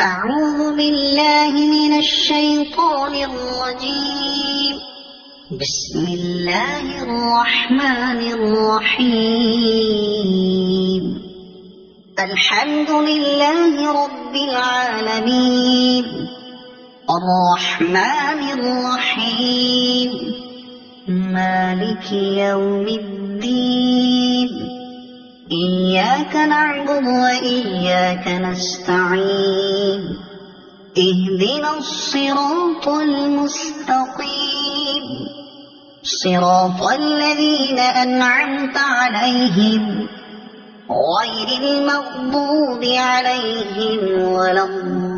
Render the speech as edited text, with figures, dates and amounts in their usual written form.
أعوذ بالله من الشيطان الرجيم. بسم الله الرحمن الرحيم. الحمد لله رب العالمين الرحمن الرحيم مالك يوم الدين إياك نعبد وإياك نستعين اهدنا الصراط المستقيم صراط الذين أنعمت عليهم غير المغضوب عليهم ولا الضالين.